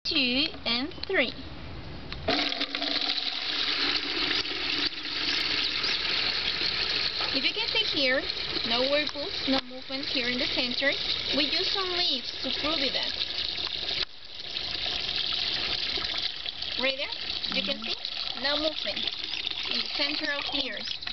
2, and 3. If you can see here, no whirlpools, no movement here in the center. We use some leaves to prove it. Right there, you can see no movement in the center of the earth.